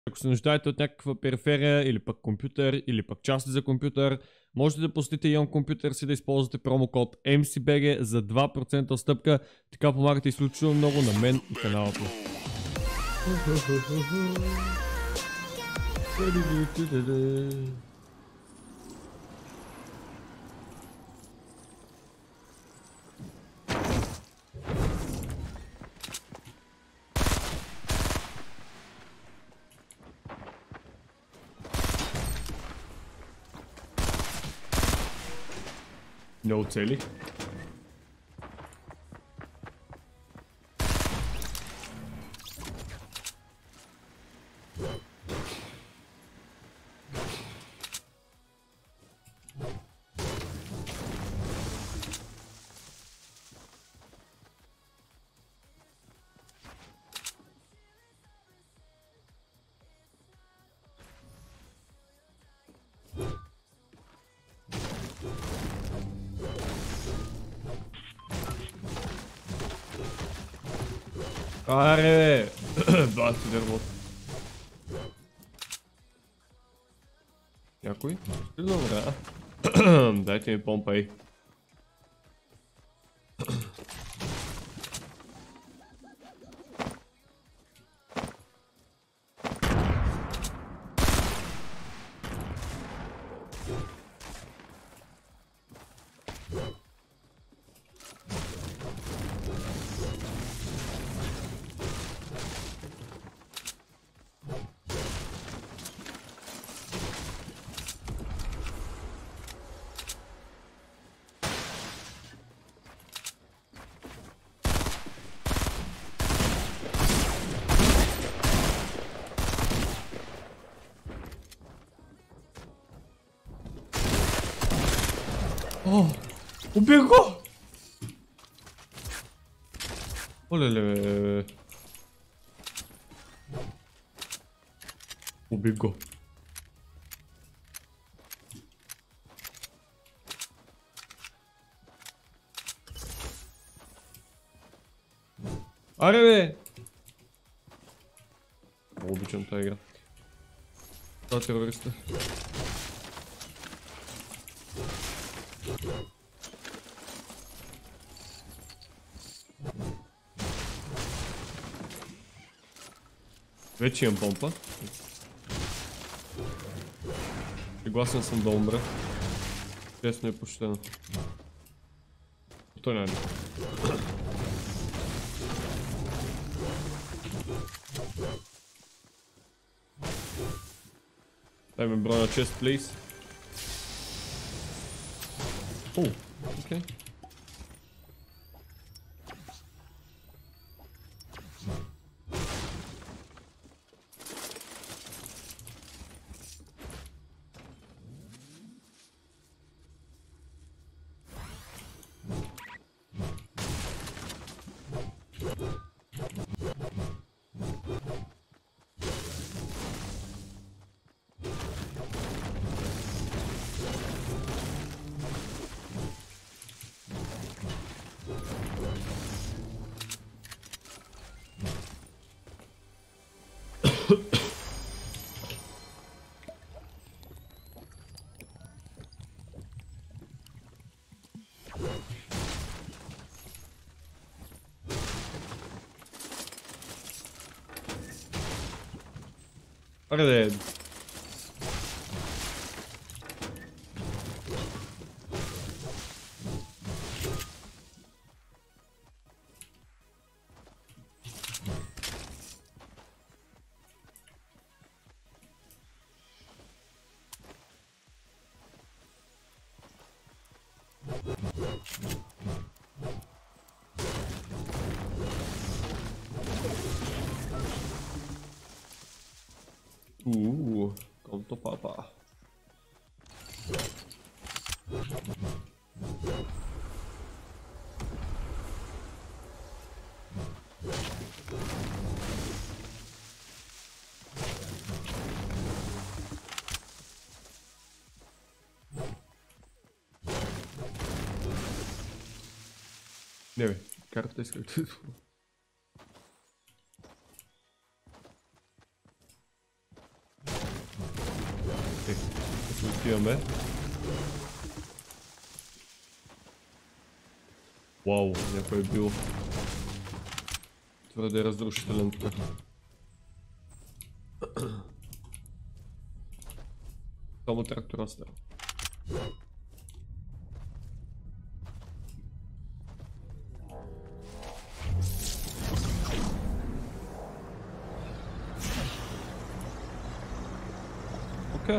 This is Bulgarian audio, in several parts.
Ако се нуждаете от някаква периферия или пък компютър или пък части за компютър, можете да посетите Ion Computers и да използвате промокод MCBG за 2% отстъпка. Така помагате изключително много на мен и каналът ми. Не оцелих. Аре, бати дървот. Някой? Добре. Дайте ми помпай. О, убих го! Олеле. Убих го. Аре бе! Много обичам тази игра. Това терориста. Вече имам помпа. Съгласен съм да умра. Честно и почтено. Той няма. Дай ми броя чест, please. О, окей. Aray. Conto papà. Не бе, карта иска да Отиваме. Вау, някой е бил твърде разрушителен тук. Само трактора става. Окей.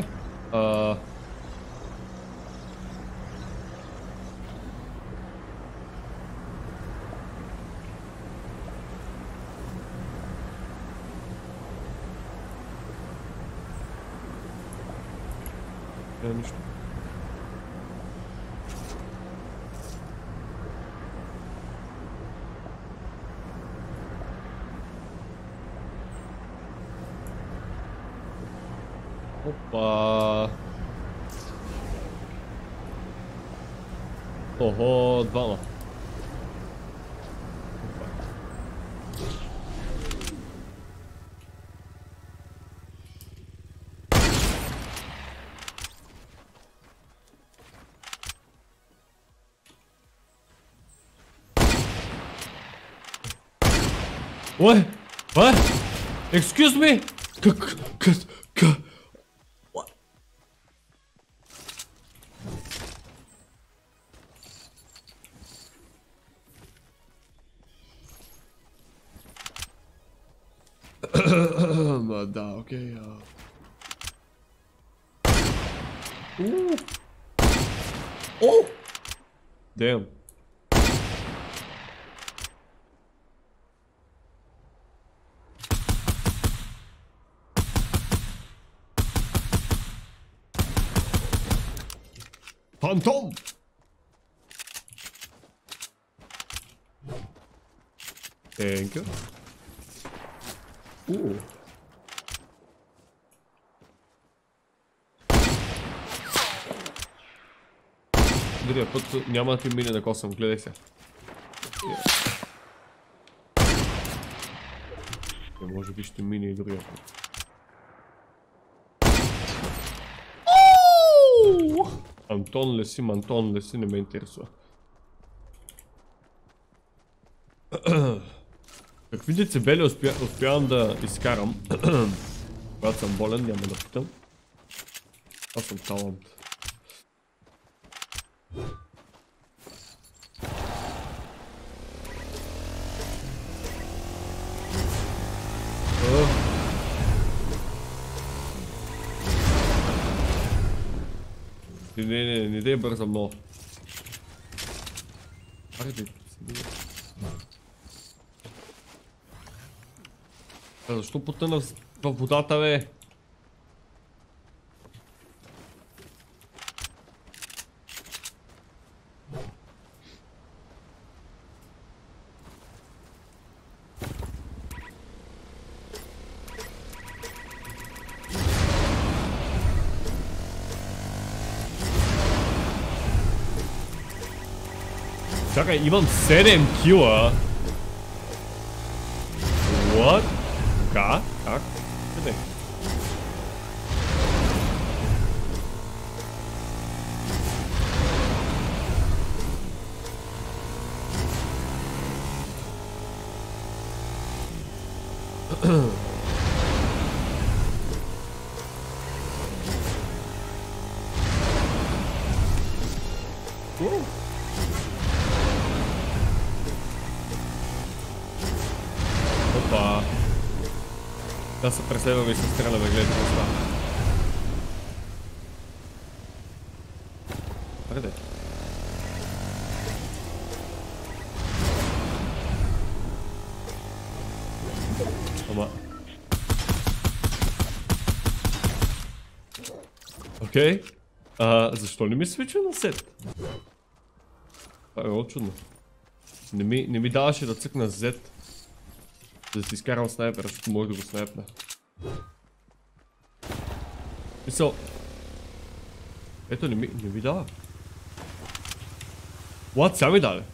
Нищо. Опа! Охо, двама. What? What? Excuse me? What? Да, окей. Oh! Damn. Фантом! Thank you. Другия път няма да ти мине да косъм, гледай се. Може би ще мине и другия път. Антон ли си, Мантон ли си, не ме интересува. Какви децибели успявам да изкарам? Когато съм болен, няма да питам. Аз съм талант. Не дай бърза много. Айде, защо потъна във водата, бе? Чакай, имам 7 кила. What? Как? Къде? Опа. Да се преследваме и се стреляме, гледайте какво става. Айде. Ама. Окей. Защо не ми свича на сет? Това е много чудно. Не ми даваше да цъкна Z. Да си изкарам снайпера, защото може да го снайпна. Мисъл. Ето не ми дава. What? Сега ми даде.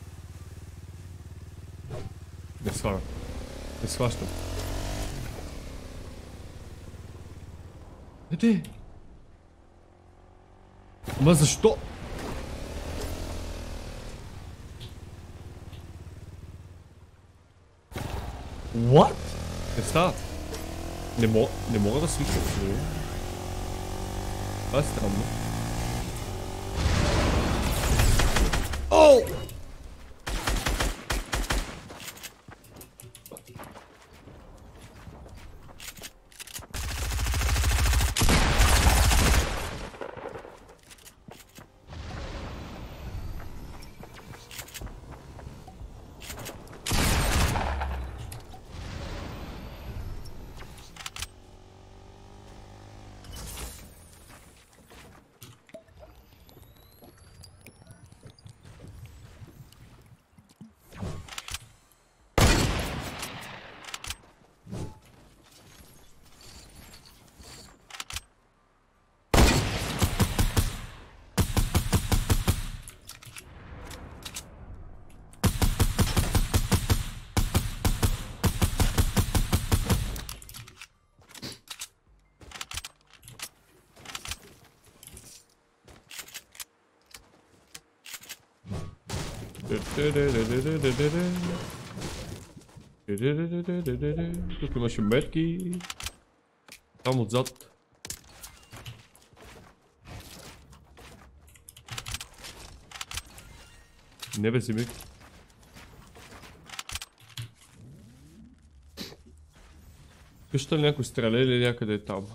Не схващам. Ете! Ма защо? What? Не става. Не мога да свикам. Това е странно. Оу! Тук имаше метки. Там отзад. Не бе си ми. Къща ли някой стреля или някъде е там?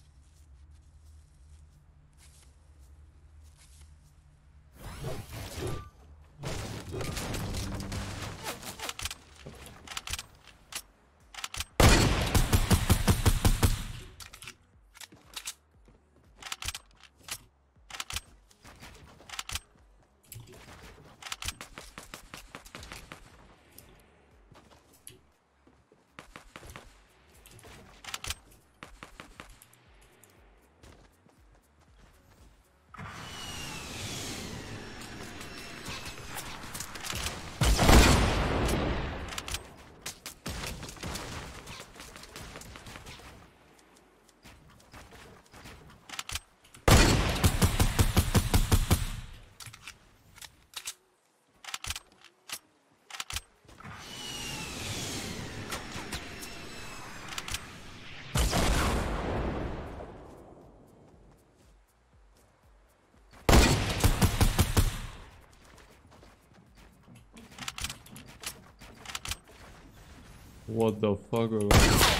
What the fuck, bro?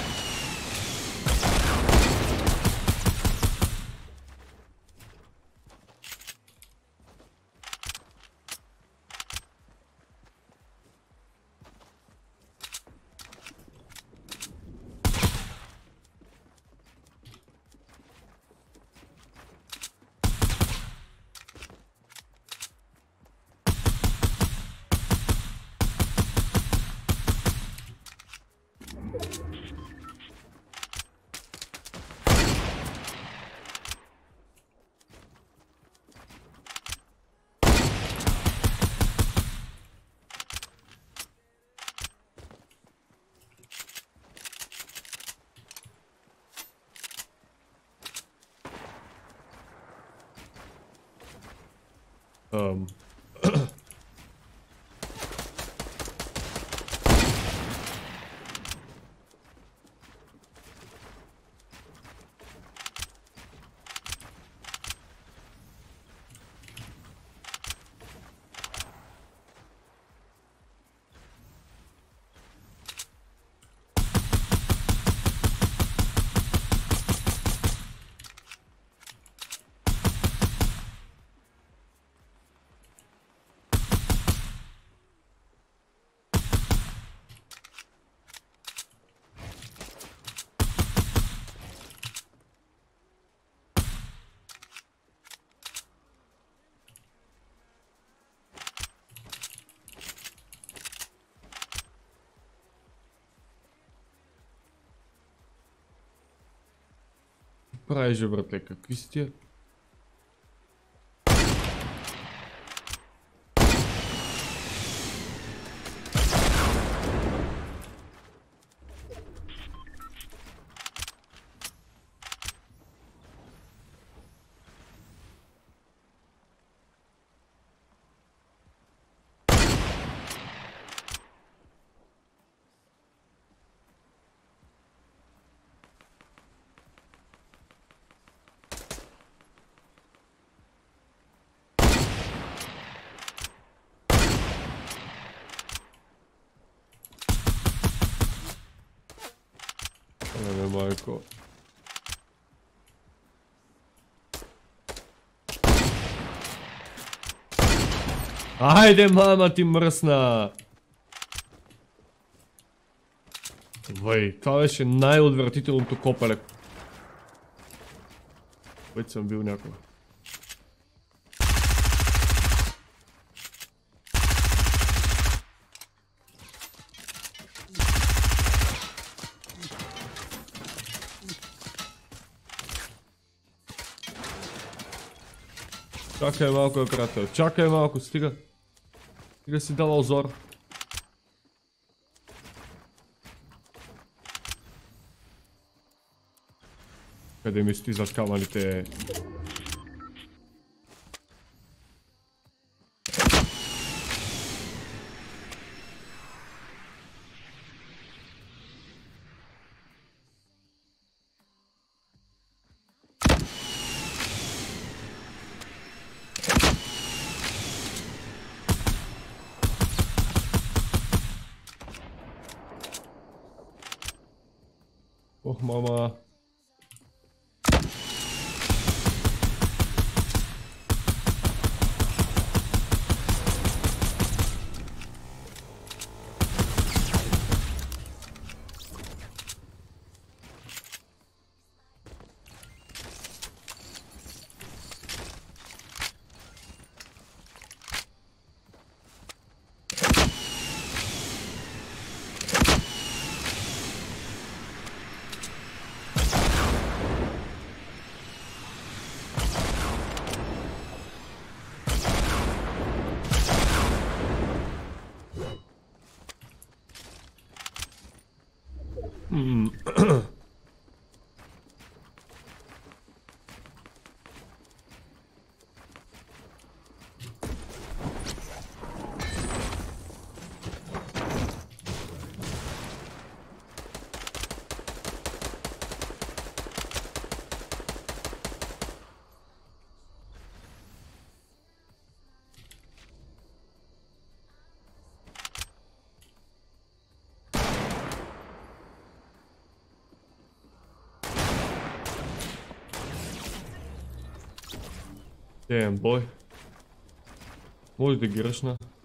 Правиш, же, братле, какви си тия? майко. Айде, мама ти мръсна! Вай, това беше най-отвратителното копале. Вече съм бил някога. Чакай малко, приятел. Чакай малко, стига. Стига си давал зор. Къде ми стои зад камъните? Ох, мама. Damn, boy. Може да ги ръшна.